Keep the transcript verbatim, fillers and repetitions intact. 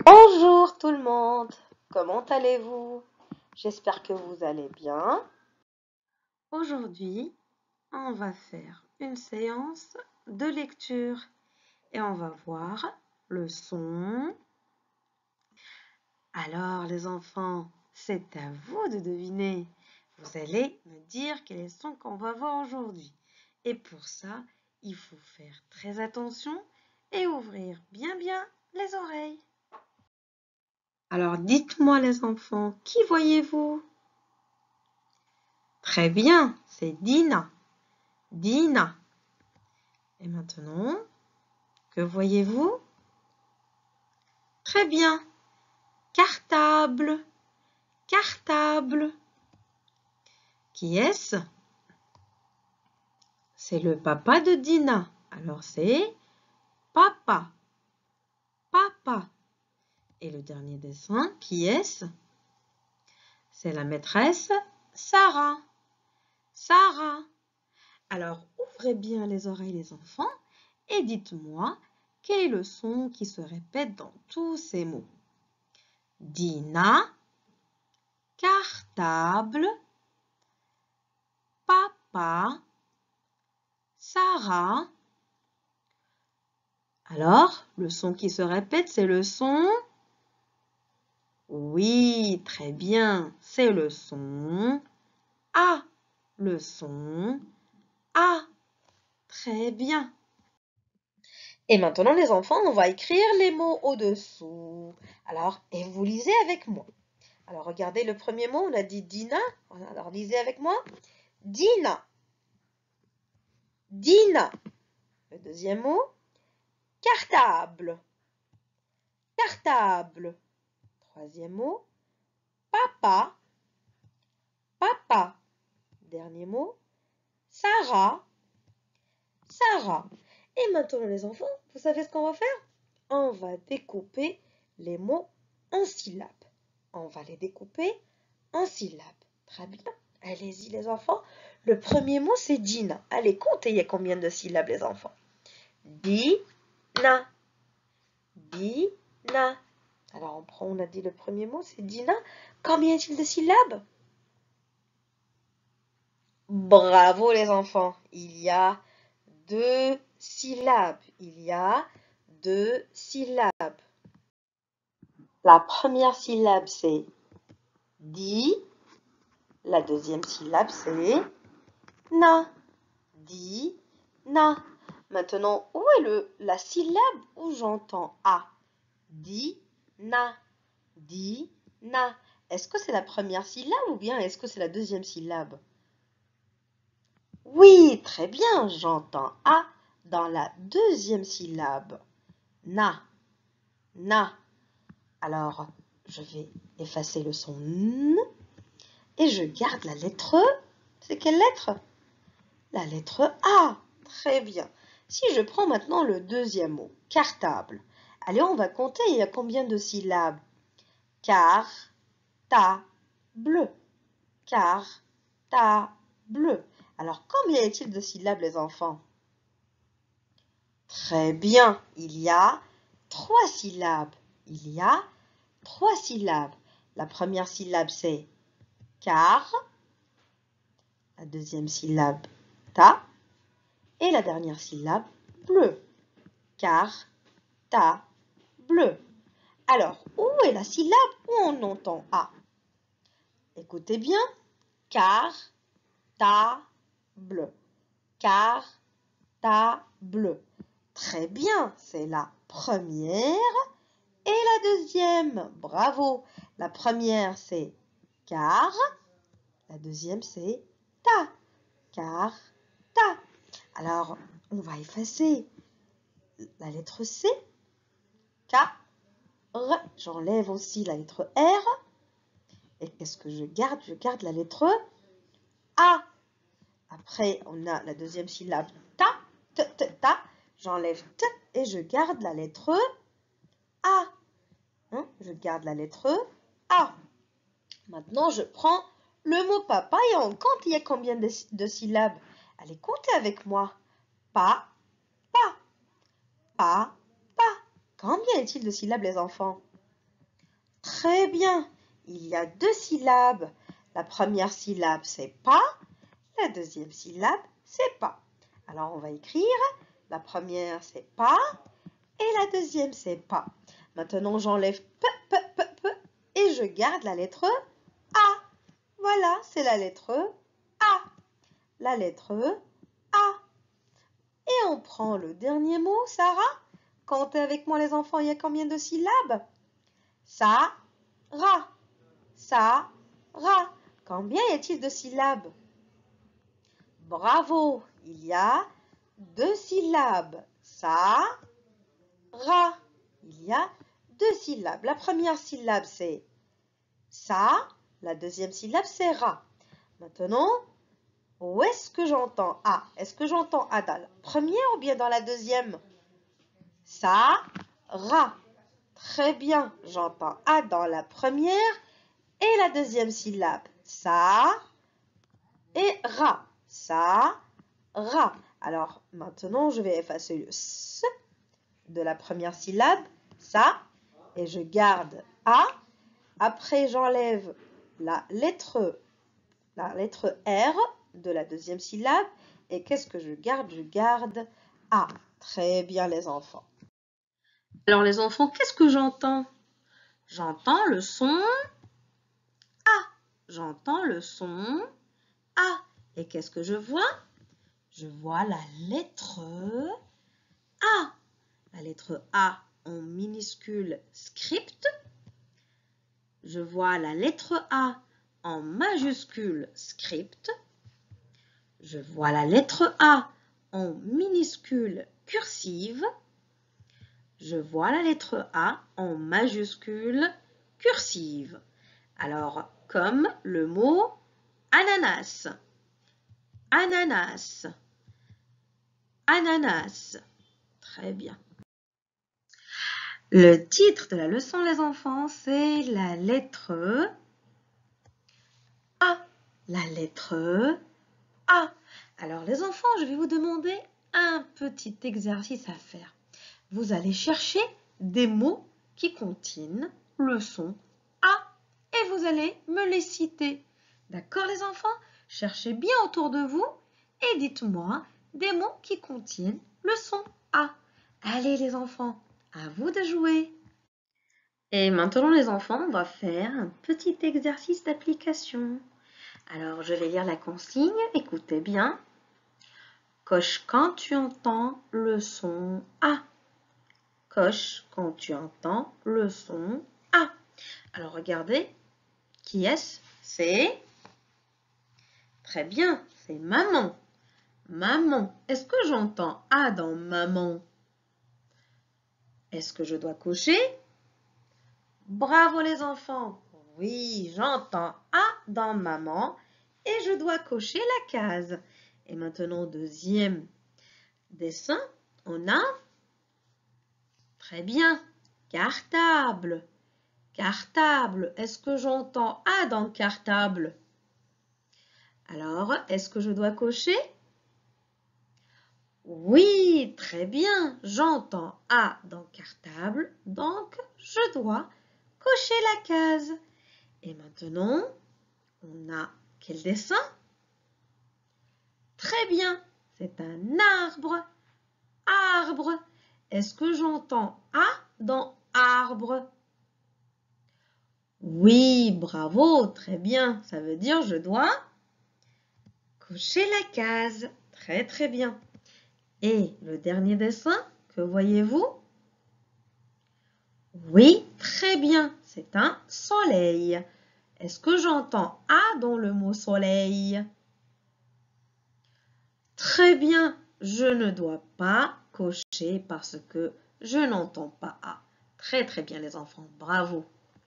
Bonjour tout le monde, comment allez-vous? J'espère que vous allez bien. Aujourd'hui, on va faire une séance de lecture et on va voir le son. Alors les enfants, c'est à vous de deviner. Vous allez me dire quel est le son qu'on va voir aujourd'hui. Et pour ça, il faut faire très attention et ouvrir bien bien les oreilles. Alors dites-moi les enfants, qui voyez-vous? Très bien, c'est Dina. Dina. Et maintenant, que voyez-vous? Très bien. Cartable. Cartable. Qui est-ce? C'est le papa de Dina. Alors c'est papa. Papa. Et le dernier dessin, qui est-ce? C'est la maîtresse Sarah. Sarah. Alors ouvrez bien les oreilles les enfants et dites-moi quel est le son qui se répète dans tous ces mots. Dina, cartable, papa, Sarah. Alors, le son qui se répète, c'est le son? Oui, très bien, c'est le son A. Le son A. Très bien. Et maintenant, les enfants, on va écrire les mots au-dessous. Alors, et vous lisez avec moi. Alors, regardez le premier mot, on a dit Dina. Alors, lisez avec moi. Dina. Dina. Le deuxième mot, cartable. Cartable. Troisième mot, papa. Papa. Dernier mot, Sarah. Sarah. Et maintenant, les enfants, vous savez ce qu'on va faire? On va découper les mots en syllabes. On va les découper en syllabes. Très bien. Allez-y, les enfants. Le premier mot, c'est Dina. Allez, comptez, il y a combien de syllabes, les enfants? Dina. Dina. Alors, on prend, on a dit le premier mot, c'est Dina. Combien y a-t-il de syllabes? Bravo, les enfants. Il y a deux syllabes. Il y a deux syllabes. La première syllabe, c'est di. La deuxième syllabe, c'est na. Di, na. Maintenant, où est le, la syllabe où j'entends a? Di, na. Di, na. Est-ce que c'est la première syllabe ou bien est-ce que c'est la deuxième syllabe? Oui, très bien, j'entends a dans la deuxième syllabe. Na, na. Alors, je vais effacer le son n et je garde la lettre. C'est quelle lettre? La lettre A. Très bien. Si je prends maintenant le deuxième mot, cartable. Allez, on va compter. Il y a combien de syllabes? Car, ta, bleu. Car, ta, bleu. Alors, combien y a-t-il de syllabes, les enfants? Très bien. Il y a trois syllabes. Il y a trois syllabes. La première syllabe, c'est car. La deuxième syllabe, ta. Et la dernière syllabe, bleu. Car, ta, bleu. Alors, où est la syllabe où on entend A? Écoutez bien. Car, ta, bleu. Car, ta, bleu. Très bien, c'est la première et la deuxième. Bravo. La première, c'est car. La deuxième, c'est ta. Car, ta. Alors, on va effacer la lettre C. K, R. J'enlève aussi la lettre R. Et qu'est-ce que je garde? Je garde la lettre A. Après, on a la deuxième syllabe ta. T, t, ta. J'enlève T et je garde la lettre A. Hein? Je garde la lettre A. Maintenant, je prends le mot papa et on compte. Il y a combien de, de syllabes? Allez, comptez avec moi. Pa, pa. Pa, pa. Combien y a-t-il de syllabes, les enfants? Très bien. Il y a deux syllabes. La première syllabe, c'est pas. La deuxième syllabe, c'est pas. Alors, on va écrire. La première, c'est pas. Et la deuxième, c'est pas. Maintenant, j'enlève p, p, p, p. Et je garde la lettre A. Voilà, c'est la lettre A. La lettre A. Et on prend le dernier mot, Sarah. Comptez avec moi les enfants, il y a combien de syllabes? Ça, ra. Ça, ra. Combien y a-t-il de syllabes? Bravo, il y a deux syllabes. Ça, ra. Il y a deux syllabes. La première syllabe, c'est ça. La deuxième syllabe, c'est ra. Maintenant, où est-ce que j'entends A? Est-ce que j'entends A dans la première ou bien dans la deuxième? Ça, ra. Très bien, j'entends A dans la première et la deuxième syllabe. Ça et ra. Ça, ra. Alors, maintenant, je vais effacer le S de la première syllabe. Ça. Et je garde A. Après, j'enlève la lettre, la lettre R de la deuxième syllabe. Et qu'est-ce que je garde? Je garde A. Très bien, les enfants. Alors, les enfants, qu'est-ce que j'entends? J'entends le son A. J'entends le son A. Et qu'est-ce que je vois? Je vois la lettre A. La lettre A en minuscule script. Je vois la lettre A en majuscule script. Je vois la lettre A en minuscule cursive. Je vois la lettre A en majuscule cursive. Alors, comme le mot ananas. Ananas. Ananas. Très bien. Le titre de la leçon, les enfants, c'est la lettre A. La lettre A. Alors, les enfants, je vais vous demander un petit exercice à faire. Vous allez chercher des mots qui contiennent le son A et vous allez me les citer. D'accord, les enfants? Cherchez bien autour de vous et dites-moi des mots qui contiennent le son A. Allez, les enfants, à vous de jouer. Et maintenant, les enfants, on va faire un petit exercice d'application. Alors, je vais lire la consigne. Écoutez bien. Coche quand tu entends le son A. Coche quand tu entends le son A. Alors, regardez. Qui est-ce? C'est... Très bien, c'est maman. Maman. Est-ce que j'entends A dans maman? Est-ce que je dois cocher? Bravo les enfants. Oui, j'entends A dans maman et je dois cocher la case. Et maintenant, deuxième dessin, on a, très bien, cartable. Cartable. Est-ce que j'entends A dans cartable? Alors, est-ce que je dois cocher? Oui, très bien. J'entends A dans cartable, donc je dois cocher la case. Et maintenant, on a quel dessin? Très bien, c'est un arbre. Arbre. Est-ce que j'entends A dans arbre? Oui, bravo, très bien. Ça veut dire je dois cocher la case. Très, très bien. Et le dernier dessin, que voyez-vous? Oui, très bien. C'est un soleil. Est-ce que j'entends A dans le mot soleil? Très bien. Je ne dois pas cocher parce que je n'entends pas A. Très, très bien les enfants. Bravo.